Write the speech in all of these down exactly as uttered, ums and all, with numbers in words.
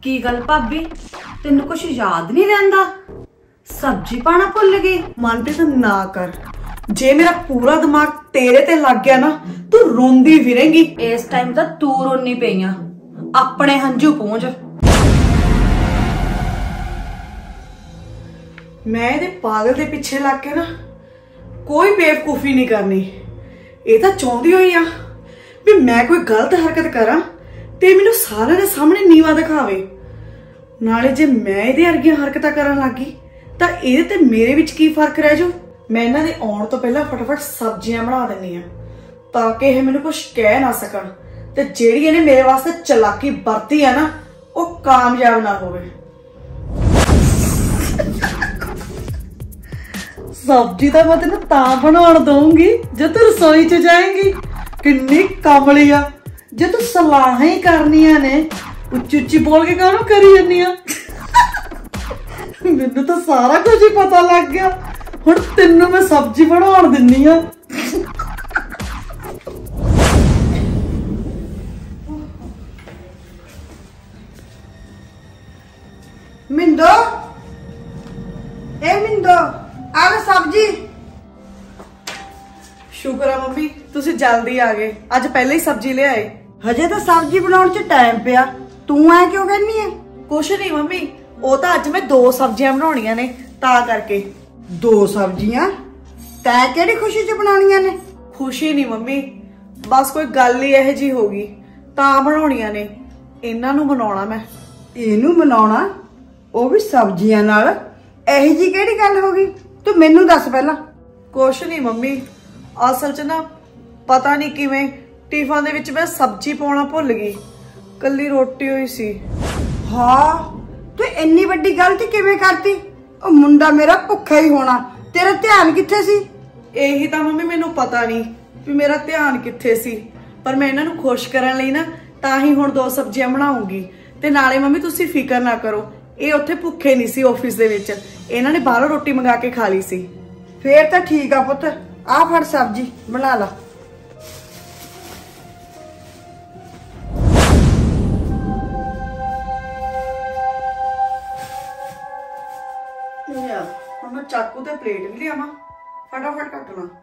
की गल भाभी तेनू कुछ याद नहीं रहंदा? सब्जी पाना भुल गई? मनप्रीत ना कर, जे मेरा पूरा दिमाग तेरे ते लग गया ना तू रोंदी फिरेंगी। इस टाइम तो तू रोनी पई आ, अपने हंझू पहुंच। मैं इहदे पागल दे पिछे लग के ना कोई बेवकूफी नहीं करनी। ये तो चाहती हुई आ भी मैं कोई गलत हरकत करा ते मैनू सारे दे सामने नीवा दिखावे। नाले जे मैं इहदे वर्गियां हरकतां करन लगी तां इहदे ते मेरे विच की फर्क रह जाऊ। मैं इन्हां दे आउण तो पहला फटाफट सब्जियां बना दिंदी आ ताकि ये मैनू कुछ कह ना सकण ते जेहड़ी इहने मेरे वास्ते चलाकी बरती है ना वो कामयाब ना होवे। सब्जी तो मैं तेन बना दूंगी जो तू रसोई च जाएंगी। किन्नी कमली आ, जो तू सलाह ही करनिया ने उच्ची उच्ची बोल के कानू करी जानी आ। मैनू तो सारा कुछ ही पता लग गया, हुण तेनू मैं सब्जी बना दिन्नी आ। मिंदो, ए मिंदो आगे सब्जी। शुक्र है मम्मी तुसी जल्दी आ गए, अज पहले ही सब्जी ले आए। हजे तो सब्जी बनाने च टाइम पिया, तू ऐ क्यों कहनी है? कुछ नहीं मम्मी, वो तो अज मैं दो सब्जियां बनाउणियां ने ता करके। दो सब्जियां तैं केड़ी खुशी च बनाउणियां ने? खुशी नहीं मम्मी, बस कोई गल ही यह जी होगी ता बनाउणियां ने। इन्हां नूं बनाउणा मैं। इनू बनाउणा वो भी सब्जियां नाल? एही जी केड़ी गल होगी? तू मैनू दस पहला। कुछ नहीं मम्मी, असल च ना पता नहीं किवें टिफिन दे विच मैं सब्जी पाउणा भुल गई, कल्ली रोटी हुई सी। हाँ तू इन्नी वड्डी गलती किवें करती? ओ मुंडा मेरा भुखा ही होना, तेरा ध्यान कित्थे सी? यही तो मम्मी मैनू पता नहीं भी मेरा ध्यान कित्थे सी, पर मैं इन्हां नूं खुश करन लई ना तां ही हुण दो सब्जियां बनाऊंगी। ते नाले मम्मी तुसीं फिकर ना करो, ये उत्थे भुखे नहीं सी ऑफिस दे विच, इन्हां ने बाहरों रोटी मंगा के खा ली सी। फिर तो ठीक आ पुत्त, आ फड़ सब्जी बना ला। हुण मैं चाकू ते प्लेट भी लियावां, फटाफट कट ला।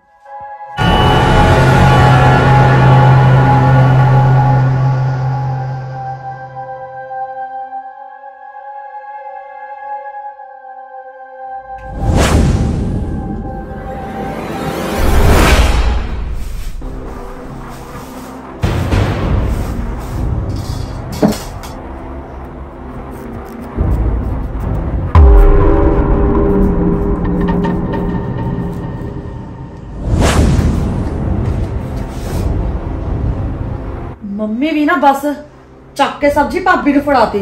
मम्मी भी ना बस चक के सब्जी भाभी ने फड़ाती।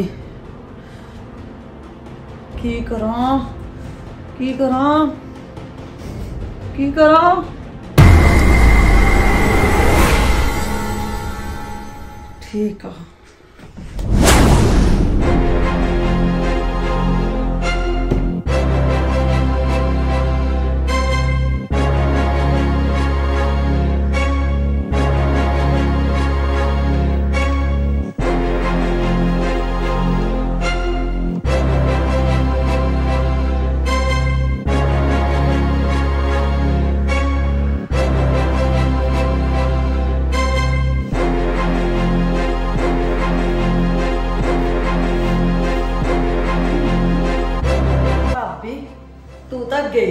की करा की करा की करा ठीक है। तू तक गई।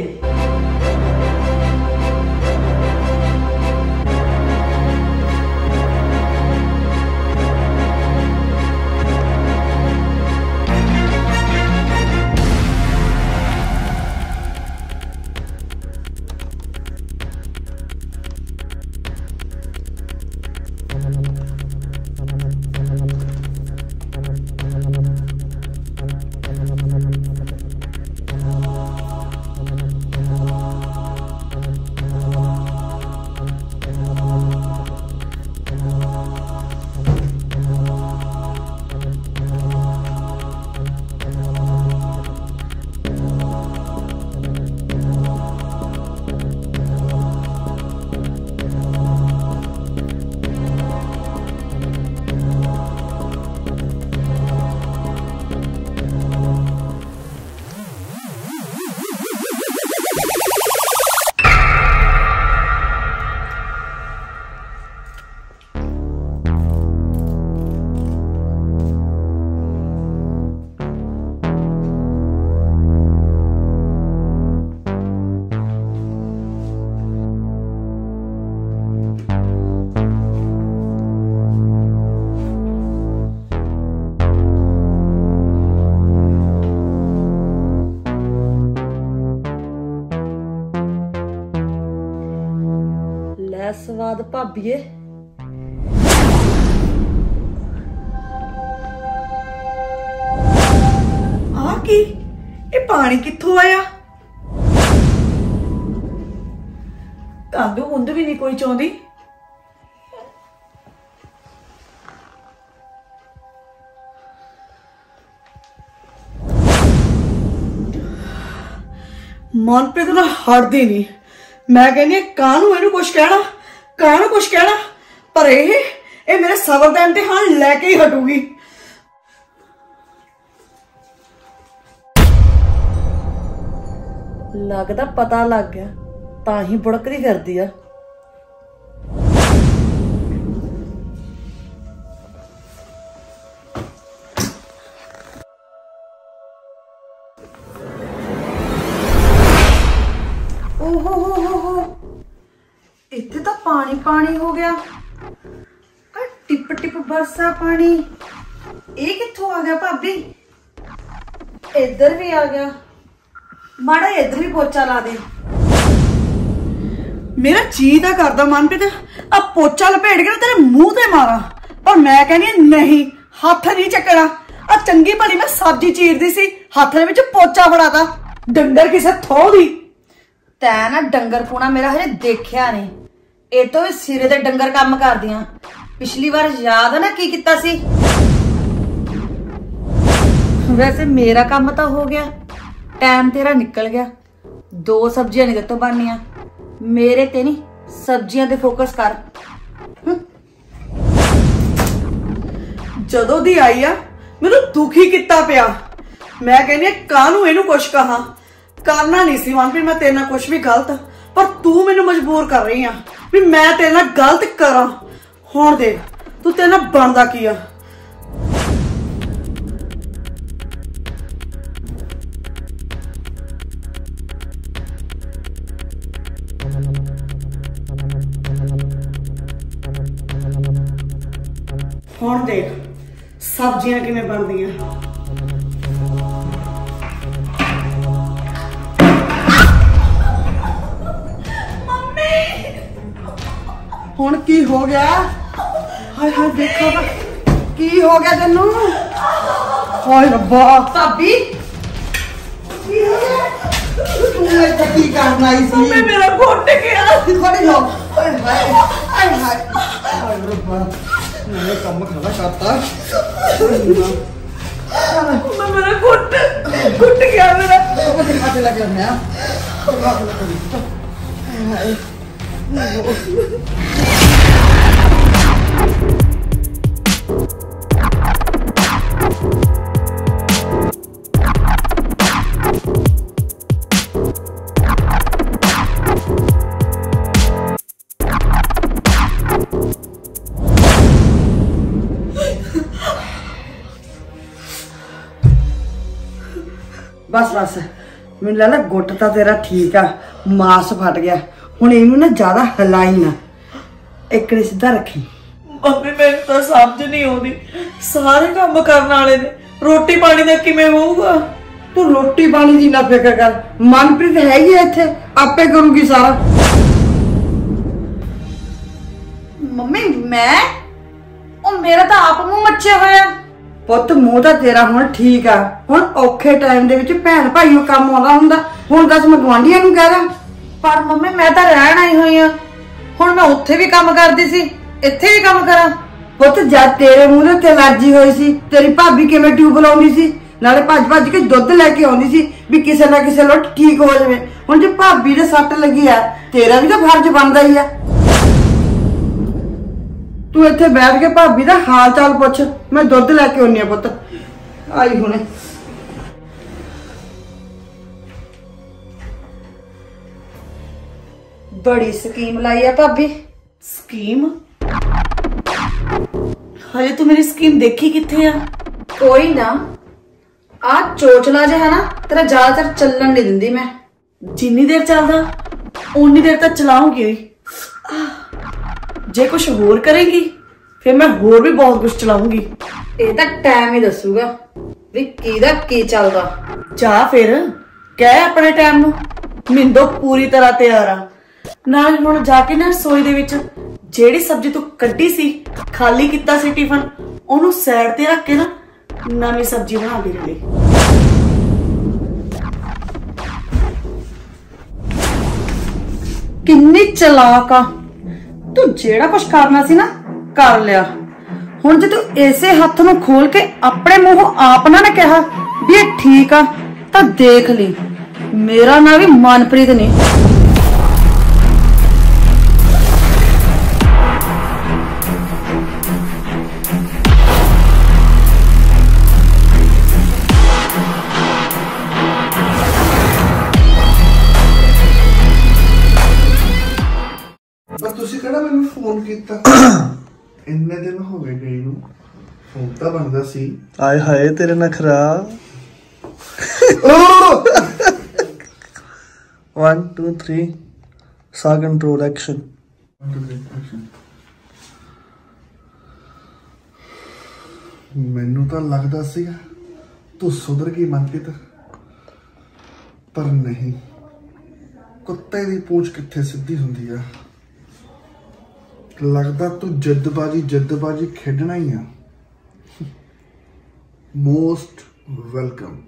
ਧੰਨਵਾਦ ਭਾਬੀਏ। ਆ ਕੀ ਇਹ ਪਾਣੀ ਕਿੱਥੋਂ ਆਇਆ? ਕਾਂਦੂ ਮੁੰਦ ਵੀ ਨਹੀਂ ਕੋਈ ਚਾਹੁੰਦੀ। ਮਨਪ੍ਰੀਤ ਨਾ ਹਟਦੀ ਨਹੀਂ। ਮੈਂ ਕਹਿੰਦੀ ਕਾਹਨੂੰ ਇਹਨੂੰ ਕੁਛ ਕਹਿਣਾ, ਕਾਹਨੂੰ ਕੁਛ ਕਹਿਣਾ, ਪਰ ਇਹ ਇਹ ਮੇਰੇ ਸਬਰ ਦਾ ਇਮਤਿਹਾਨ ਲੈ ਕੇ ਹੀ ਹਟੂਗੀ। ਲੱਗਦਾ ਪਤਾ ਲੱਗ ਗਿਆ, ਤਾਂ ਹੀ ਬੁੜਕਦੀ ਫਿਰਦੀ ਆ। ਓਹੋ ਹੋ ਹੋ ਹੋ, ਇੱਥੇ ਤਾਂ ਪਾਣੀ ਪਾਣੀ ਹੋ ਗਿਆ। ਆ ਟਿਪ ਟਿਪ ਬਰਸਾ ਪਾਣੀ, ਇਹ ਕਿੱਥੋਂ ਆ ਗਿਆ ਭਾਬੀ? ਇੱਧਰ ਵੀ ਆ ਗਿਆ, ਮਾੜਾ ਇੱਧਰ ਵੀ ਪੋਚਾ ਲਾ ਦੇ। ਮੇਰਾ ਜੀ ਤਾਂ ਕਰਦਾ ਮਨਪ੍ਰੀਤ ਆ ਪੋਚਾ ਲਪੇਟ ਕੇ ਨਾ ਤੇਰੇ ਮੂੰਹ ਤੇ ਮਾਰਾਂ, ਪਰ ਮੈਂ ਕਹਿੰਦੀ ਨਹੀਂ, ਹੱਥ ਨਹੀਂ ਚੱਕਣਾ। ਆ ਚੰਗੀ ਭਲੀ ਮੈਂ ਸਬਜ਼ੀ ਚੀਰਦੀ ਸੀ, ਹੱਥ ਦੇ ਵਿੱਚ ਪੋਚਾ ਫੜਾਤਾ। ਡੰਗਰ ਕਿਸੇ ਥੋਹ ਦੀ। ਤੈਂ ਨਾ ਡੰਗਰ ਪੂਣਾ ਮੇਰਾ ਹਜੇ ਦੇਖਿਆ ਨਹੀਂ, ਇਹ ਤੋਂ ਵੀ ਸਿਰੇ ਤੇ ਡੰਗਰ ਕੰਮ ਕਰਦੀਆਂ। ਪਿਛਲੀ ਵਾਰ ਯਾਦ ਆ ਨਾ ਕੀ ਕੀਤਾ ਸੀ? ਵੈਸੇ ਮੇਰਾ ਕੰਮ ਤਾਂ ਹੋ ਗਿਆ, ਟਾਈਮ ਤੇਰਾ ਨਿਕਲ ਗਿਆ। ਦੋ ਸਬਜ਼ੀਆਂ ਨਹੀਂ ਦਿੱਤੋਂ ਬਣਨੀਆਂ, ਮੇਰੇ ਤੇ ਨਹੀਂ ਸਬਜ਼ੀਆਂ ਤੇ ਫੋਕਸ ਕਰ। ਜਦੋਂ ਦੀ ਆਈ ਆ ਮੈਨੂੰ ਦੁਖੀ ਕੀਤਾ ਪਿਆ। ਮੈਂ ਕਹਿੰਦੀ ਕਾਹਨੂੰ ਇਹਨੂੰ ਕੁਛ ਕਹਾ, ਕਰਨਾ ਨਹੀਂ ਸੀ ਮਨਪ੍ਰੀਤ ਮੈਂ ਤੇਰੇ ਨਾਲ ਕੁਛ ਵੀ ਗਲਤ, ਪਰ ਤੂੰ ਮੈਨੂੰ ਮਜਬੂਰ ਕਰ ਰਹੀ ਆ ਵੀ ਮੈਂ ਤੇਰੇ ਨਾਲ ਗਲਤ ਕਰਾਂ। ਹੁਣ ਦੇਖ ਤੂੰ ਤੇਰੇ ਨਾਲ ਬਣਦਾ ਕੀ ਆ। ਹੁਣ ਦੇਖ ਸਬਜ਼ੀਆਂ ਕਿਵੇਂ ਬਣਦੀਆਂ। ਹੁਣ ਕੀ ਹੋ ਗਿਆ? ਹਾਏ ਹਾਏ ਦੇਖੋ ਤਾਂ ਕੀ ਹੋ ਗਿਆ ਤੈਨੂੰ? ਹਾਏ ਰੱਬਾ ਭਾਬੀ ਕੀ ਹੋ ਗਿਆ? ਤੂੰ ਇੱਥੇ ਕੀ ਕਰਨ ਆਈ ਸੀ? ਮੈਂ ਮੇਰਾ ਘੁੱਟ ਗਿਆ। ਖੜੀ ਹੋ। ਹਾਏ ਹਾਏ ਹਾਏ ਹਾਏ ਹਾਏ ਰੱਬਾ ਮੈਂ ਕੰਮ ਖੜਾ ਕਰਤਾ। ਮੈਂ ਮੇਰਾ ਘੁੱਟ ਘੁੱਟ ਗਿਆ ਮੇਰਾ। ਉਹਦੇ ਹੱਥ ਲੱਗ ਗਿਆ। ਹਾਏ बस बस मैनूं लगदा गुट तां तेरा ठीक आ, मास फट गया। हुण इहनूं ना ज्यादा हिलाई ना, एकड़े सीधा रखी। ਮੰਮੀ ਮੈਨੂੰ ਤਾਂ ਸਮਝ ਨਹੀਂ ਆਉਂਦੀ, ਸਾਰੇ ਕੰਮ ਕਰਨ ਵਾਲੇ ਨੇ, ਰੋਟੀ ਪਾਣੀ ਦਾ ਕਿਵੇਂ ਹੋਊਗਾ? तू रोटी पानी दी ना फिक्र कर, मनप्रीत हैगी इत्थे, आपे करूगी सारा। ਮੰਮੀ मैं ਉਹ ਮੇਰਾ ਤਾਂ ਆਪ ਮੂੰਹ ਮੱਚਿਆ ਹੋਇਆ। ਪੁੱਤ ਮੂੰਹ ਤਾਂ ਤੇਰਾ ਹੁਣ ਠੀਕ ਆ, ਹੁਣ ਔਖੇ ਟਾਈਮ ਦੇ ਵਿੱਚ ਭੈਣ ਭਾਈ ਨੂੰ ਕੰਮ ਆਉਂਦਾ ਹੁੰਦਾ। ਹੁਣ ਦੱਸ ਮੈਂ ਗੁਆਂਢੀਆਂ ਨੂੰ ਕਹਿ ਦਾਂ? ਪਰ ਮੰਮੀ ਮੈਂ ਤਾਂ ਰਹਿਣ ਆਈ ਹੋਈ ਆ, ਹੁਣ ਮੈਂ ਉੱਥੇ ਵੀ ਕੰਮ ਕਰਦੀ ਸੀ, ਇੱਥੇ ਵੀ ਕੰਮ ਕਰਾਂ? ਪੁੱਤ ਜਦ ਤੇਰੇ ਮੂੰਹ ਤੇ ਐਲਰਜੀ ਹੋਈ ਸੀ, ਤੇਰੀ ਭਾਬੀ ਕਿਵੇਂ ਟਿਊਬ ਲਾਉਂਦੀ ਸੀ, ਨਾਲੇ ਭੱਜ ਭੱਜ ਕੇ ਦੁੱਧ ਲੈ ਕੇ ਆਉਂਦੀ ਸੀ ਵੀ ਕਿਸੇ ਨਾ ਕਿਸੇ ਲੁੱਟ ਠੀਕ ਹੋ ਜਾਵੇ। ਹੁਣ ਜੇ ਭਾਬੀ ਦੇ ਸੱਟ ਲੱਗੀ ਆ, ਤੇਰਾ ਵੀ ਤਾਂ ਫਰਜ਼ ਬਣਦਾ ਹੀ ਆ। ਤੂੰ ਇੱਥੇ ਬੈਠ ਕੇ ਭਾਬੀ ਦਾ ਹਾਲ ਚਾਲ ਪੁੱਛ, ਮੈਂ ਦੁੱਧ ਲੈ ਕੇ ਆਉਣੀ ਆ। ਪੁੱਤ ਆਈ ਹੁਣੇ। ਬੜੀ ਸਕੀਮ ਲਾਈ ਆ ਭਾਬੀ। ਸਕੀਮ? ਹਜੇ ਤੂੰ ਮੇਰੀ ਸਕੀਮ ਦੇਖੀ ਕਿੱਥੇ ਆ? ਕੋਈ ਨਾ, ਆ ਚੋਚਲਾ ਜਿਹਾ ਹੈ ਨਾ ਤੇਰਾ ਜ਼ਿਆਦਾਤਰ ਚੱਲਣ ਨਹੀਂ ਦਿੰਦੀ ਮੈਂ। ਜਿੰਨੀ ਦੇਰ ਚੱਲਦਾ ਉਨੀ ਦੇਰ ਤੱਕ ਚਲਾਉਂਗੀ। ਜੇ ਕੁਝ ਹੋਰ ਕਰੇਗੀ ਫਿਰ ਮੈਂ ਹੋਰ ਵੀ ਬਹੁਤ ਕੁਝ ਚਲਾਉਂਗੀ। ਇਹ ਤਾਂ ਟਾਈਮ ਹੀ ਦੱਸੂਗਾ ਵੀ ਕਿਹਦਾ ਕੀ ਚੱਲਦਾ। ਜਾ ਫਿਰ ਕਹਿ ਆਪਣੇ ਟਾਈਮ ਨੂੰ, ਮਿੰਦੋ ਪੂਰੀ ਤਰ੍ਹਾਂ ਤਿਆਰ ਆ। ਨਾਲ ਹੁਣ ਜਾ ਕੇ ਨਾ ਰਸੋਈ ਦੇ ਵਿੱਚ ਜਿਹੜੀ ਸਬਜ਼ੀ ਤੂੰ ਕੱਢੀ ਸੀ, ਖਾਲੀ ਕੀਤਾ ਸੀ ਟਿਫਨ, ਉਹਨੂੰ ਸਾਈਡ ਤੇ ਰੱਖ ਕੇ ਨਾ ਨਵੀਂ ਸਬਜ਼ੀ ਬਣਾ ਦੇ ਲਈ। ਕਿੰਨੀ ਚਲਾਕ ਆ ਤੂੰ, ਜਿਹੜਾ ਕੁਝ ਕਰਨਾ ਸੀ ਨਾ ਕਰ ਲਿਆ। ਹੁਣ ਜੇ ਤੂੰ ਇਸੇ ਹੱਥ ਨੂੰ ਖੋਲ ਕੇ ਆਪਣੇ ਮੂੰਹੋਂ ਆਪ ਨਾ ਕਿਹਾ ਵੀ ਇਹ ਠੀਕ ਆ, ਤਾਂ ਦੇਖ ਲਈ ਮੇਰਾ ਨਾਂ ਵੀ ਮਨਪ੍ਰੀਤ ਨਹੀਂ। ਪਰ ਤੁਸੀਂ ਕਿਹੜਾ ਮੈਨੂੰ ਫੋਨ ਕੀਤਾ? ਇੰਨੇ ਦਿਨ ਹੋ ਗਏ ਗਈ ਨੂੰ, ਫੋਨ ਤਾਂ ਬਣਦਾ ਸੀ। ਆਏ ਹਾਏ ਤੇਰੇ ਨਖਰਾ। वन टू थ्री सा कंट्रोल एक्शन। ਮੈਨੂੰ ਤਾਂ ਲੱਗਦਾ ਸੀ ਤੂੰ ਸੁਧਰ ਗਈ ਮਨਪ੍ਰੀਤ, ਪਰ ਨਹੀਂ। ਕੁੱਤੇ ਦੀ ਪੂੰਛ ਕਿੱਥੇ ਸਿੱਧੀ ਹੁੰਦੀ ਆ। ਲੱਗਦਾ ਤੂੰ ਜਿੱਦਬਾਜੀ ਜਿੱਦਬਾਜੀ ਖੇਡਣਾ ਹੀ ਆ। Most welcome.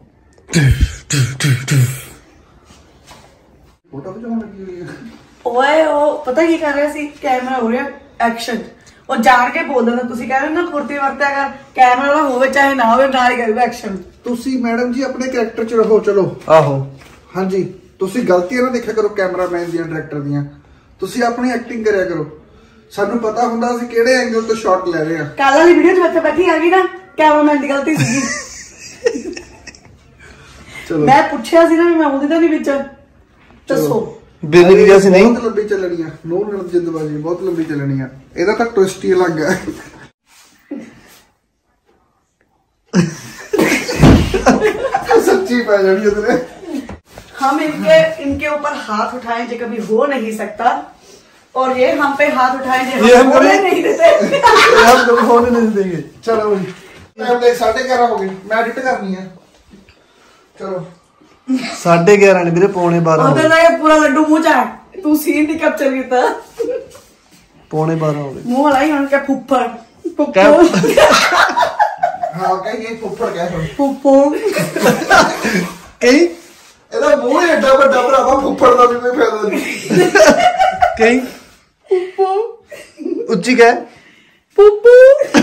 ਫੋਟੋ ਖਿਚਾਉਣ ਲੱਗੀ ਹੋਈ ਆ। ਓਏ ਉਹ ਪਤਾ ਕੀ ਕਰ ਰਿਹਾ ਸੀ, ਕੈਮਰਾ ਹੋ ਰਿਹਾ ਐਕਸ਼ਨ, ਉਹ ਜਾਣ ਕੇ ਬੋਲ ਦਿੰਦਾ। ਤੁਸੀਂ ਕਹਿ ਰਹੇ ਨਾ ਫੁਰਤੀ ਵਰਤਿਆ ਕਰ, ਕੈਮਰਾ ਵਾਲਾ ਹੋਵੇ ਚਾਹੇ ਨਾ ਹੋਵੇ, ਨਾਲ ਹੀ ਕਰੂਗਾ ਐਕਸ਼ਨ। ਤੁਸੀਂ ਮੈਡਮ ਜੀ ਆਪਣੇ ਕੈਰੈਕਟਰ 'ਚ ਰਹੋ। ਚਲੋ आहो ਹਾਂਜੀ, ਤੁਸੀਂ ਗਲਤੀਆਂ ਨਾ ਦੇਖਿਆ ਕਰੋ ਕੈਮਰਾਮੈਨ ਦੀਆਂ, ਡਾਇਰੈਕਟਰ ਦੀਆਂ। ਤੁਸੀਂ ਆਪਣੀ ਐਕਟਿੰਗ ਕਰਿਆ ਕਰੋ। ਸਾਨੂੰ ਪਤਾ ਹੁੰਦਾ ਅਸੀਂ ਕਿਹੜੇ ਐਂਗਲ ਤੋਂ ਸ਼ਾਟ ਲੈ ਰਹੇ ਆ। ਕੱਲ ਵਾਲੀ ਵੀਡੀਓ 'ਚ ਬੱਚਾ ਬੈਠੀ ਆ ਗਈ ਨਾ, ਕੈਮਰਾਮੈਨ ਦੀ ਗਲਤੀ ਸੀਗੀ। ਚਲੋ ਮੈਂ ਪੁੱਛਿਆ ਸੀ ਨਾ ਵੀ ਮੈਂ ਉਹਦੇ ਤਾਂ ਨਹੀਂ ਵਿੱਚ, ਦੱਸੋ। बिजली की जैसी नहीं। बहुत लंबी चलनी है, नो नड़ जिंदबाजी बहुत लंबी चलनी है। ਇਹਦਾ ਤਾਂ ਟਵਿਸਟ ਹੀ अलग है। सच्ची पै जानी है। हम इनके इनके ऊपर हाथ उठाएं जो कभी हो नहीं सकता, और ये हम पे हाथ उठाएं जो ये हम हम होने कभी- नहीं देते। हम कभी होने नहीं देंगे। चलो भाई, टाइम देख साढ़े ग्यारह हो गए, मैं एडिट करनी है। चलो साढ़े ग्यारह नहीं मेरे पौने बारह हो उधर गए। ना ये पूरा लड्डू मुंह च है, तू सीन नहीं कैप्चर किया। पौने बारह हो गए। मुंह वाला ही उनका फुफ्फड़ क्या? फुफ्फड़ हाँ कहीं फुफ्फड़ क्या है फुफ्फड़ कहीं ਇਹਦਾ ਮੂੰਹ ਹੀ ਐਡਾ ਵੱਡਾ ਭਰਾਵਾ, ਫੁੱਫੜ ਦਾ ਵੀ ਕੋਈ ਫਾਇਦਾ ਨਹੀਂ। कहीं उच्ची क्या है? फुफ्फू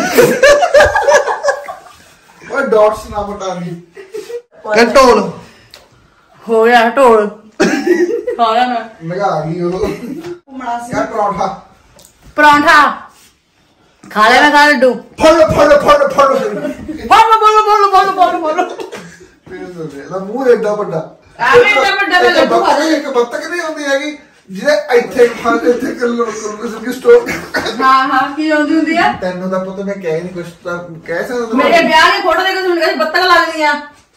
ਓਏ ਡਾਟਸ ਨਾ ਬਟਾ ਦੀ। कंट्रोल हो गया ढोल खाया ना ਲਗਾ ਗਈ ਉਹ। घुमड़ा सी ਯਾਰ ਪਰੌਂਠਾ परांठा खा लेना खा लड्डू। ਫੜ ਫੜ ਫੜ ਫੜ। बोलो बोलो बोलो बोलो बोलो बोलो ਇਹਦਾ ਮੂੰਹ ਐਡਾ ਵੱਡਾ। ਐਵੇਂ ਐਡਾ ਵੱਡਾ ਮੈਂ ਲੱਡੂ ਖਾ ਲਿਆ। ਇੱਕ ਬੱਤਕ ਨਹੀਂ ਹੁੰਦੀ ਹੈਗੀ ਜਿਹਦੇ ਇੱਥੇ ਫੜ ਇੱਥੇ ਕਿਲੋ ਕਿਲੋ ਸਟੋਰ। हाँ हाँ की होंदी हुंदी है। ਤੈਨੂੰ ਤਾਂ ਪੁੱਤ ਮੈਂ ਕਹਿ ਨਹੀਂ ਕੁਛ ਤਾਂ ਕਹਿ ਸਕਦਾ। मेरे ब्याह की फोटो देख के सुन के बत्तख लग गई।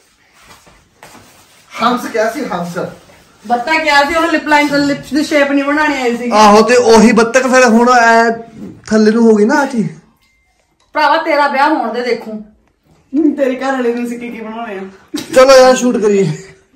ਹੰਸ ਕਿਹਾ ਸੀ ਹੰਸ। बत्तख क्या सी ਉਹਨੂੰ ਲਿਪ ਲਾਈਨ ਲਿਪਸ ਦੀ ਸ਼ੇਪ ਨਹੀਂ ਬਣਾਣੀ ਆਈ ਸੀ। आहो ते ओही बत्तख फिर हुण ऐ थल्ले नु होगी ना आ चीज। ਭਰਾਵਾ ਤੇਰਾ ਵਿਆਹ ਹੋਣ ਦੇ ਦੇਖੂ। तेरे घर वाले ने सिक्के की बनाने हैं। चलो यार शूट करिए।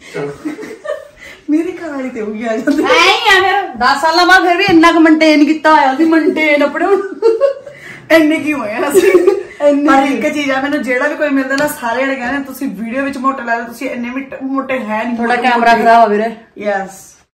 मेरी घर वाली ते होगी आ जाती। ਐ ਹੀ ਆ ਫਿਰ दस ਸਾਲਾਂ ਬਾਅਦ ਫਿਰ ਵੀ ਇੰਨਾ ਕੁ ਮੇਨਟੇਨ ਕੀਤਾ ਹੋਇਆ ਸੀ। ਮੇਨਟੇਨ ਆਪਣੇ ਇੰਨੇ ਕੀ ਹੋਏ ਆ ਅਸੀਂ। ਪਰ ਇੱਕ ਚੀਜ਼ ਆ, ਮੈਨੂੰ ਜਿਹੜਾ ਵੀ ਕੋਈ ਮਿਲਦਾ ਨਾ ਸਾਰੇ ਜਣੇ ਕਹਿੰਦੇ ਤੁਸੀਂ ਵੀਡੀਓ ਵਿੱਚ ਮੋਟੇ ਲੱਗਦੇ, ਤੁਸੀਂ ਇੰਨੇ ਵੀ ਟ- ਮੋਟੇ ਹੈ ਨਹੀਂ। ਥੋੜਾ ਕੈਮਰਾ ਖਰਾਬ ਆ ਵੀਰੇ। ਯੈਸ